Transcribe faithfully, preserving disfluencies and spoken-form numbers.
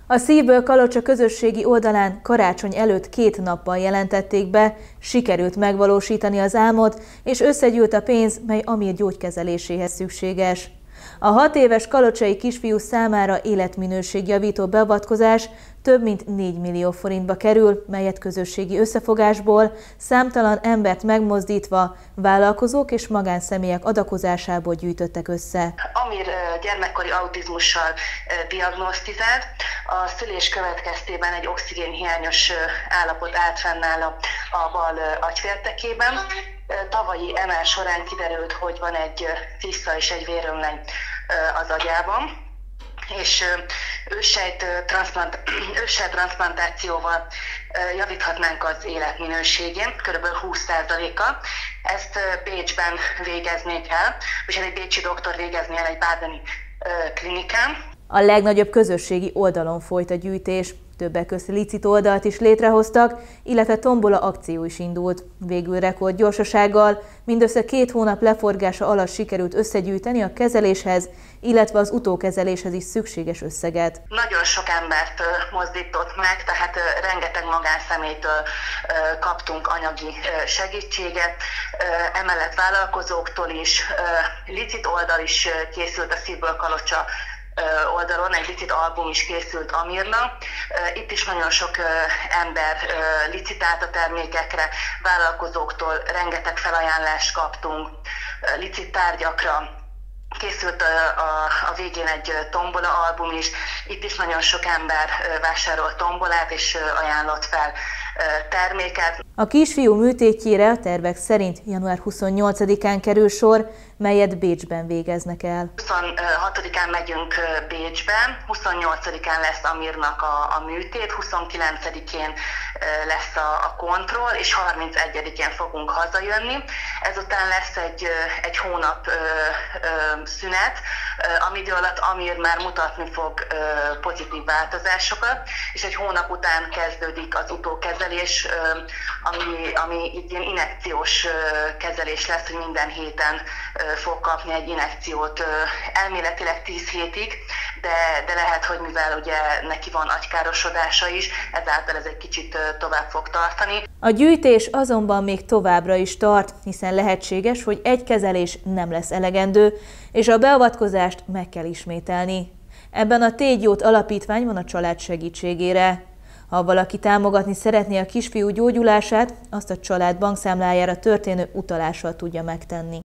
A Szívből Kalocsa közösségi oldalán karácsony előtt két nappal jelentették be, sikerült megvalósítani az álmot, és összegyűlt a pénz, mely Amir gyógykezeléséhez szükséges. A hat éves kalocsai kisfiú számára életminőségjavító beavatkozás több mint négy millió forintba kerül, melyet közösségi összefogásból, számtalan embert megmozdítva, vállalkozók és magánszemélyek adakozásából gyűjtöttek össze. Amir gyermekkori autizmussal diagnosztizált, a szülés következtében egy oxigénhiányos állapot állt fenn nála a bal agyféltekében. Tavalyi em er során kiderült, hogy van egy ciszta és egy vérömlény az agyában, és őssejttranszplantációval javíthatnánk az életminőségén, kb. húsz százalékkal. Ezt Bécsben végeznék el, és egy bécsi doktor végezné el egy bádeni klinikán. A legnagyobb közösségi oldalon folyt a gyűjtés. Többek között licit oldalt is létrehoztak, illetve tombola akció is indult. Végül rekord gyorsasággal, mindössze két hónap leforgása alatt sikerült összegyűjteni a kezeléshez, illetve az utókezeléshez is szükséges összeget. Nagyon sok embert mozdított meg, tehát rengeteg magánszemélytől kaptunk anyagi segítséget, emellett vállalkozóktól is, licit oldal is készült a Szívből Kalocsa oldalon, egy licit album is készült Amirnak. Itt is nagyon sok ember licitált a termékekre, vállalkozóktól rengeteg felajánlást kaptunk, licit tárgyakra. Készült a, a, a végén egy tombola album is, itt is nagyon sok ember vásárolt tombolát és ajánlott fel terméket. A kisfiú műtétjére a tervek szerint január huszonnyolcadikán kerül sor, melyet Bécsben végeznek el. huszonhatodikán megyünk Bécsbe, huszonnyolcadikán lesz Amirnak a, a műtét, huszonkilencedikén lesz a, a kontroll, és harmincegyedikén fogunk hazajönni. Ezután lesz egy, egy hónap ö, ö, szünet, ami idő alatt Amir már mutatni fog ö, pozitív változásokat, és egy hónap után kezdődik az utókezelés, ö, ami, ami így ilyen injekciós ö, kezelés lesz, hogy minden héten ö, fog kapni egy injekciót, ö, elméletileg tíz hétig, de, de lehet, hogy mivel ugye neki van agykárosodása is, ezáltal ez egy kicsit ö, tovább fog tartani. A gyűjtés azonban még továbbra is tart, hiszen lehetséges, hogy egy kezelés nem lesz elegendő, és a beavatkozást meg kell ismételni. Ebben a Tégyót alapítvány van a család segítségére. Ha valaki támogatni szeretné a kisfiú gyógyulását, azt a család bankszámlájára történő utalással tudja megtenni.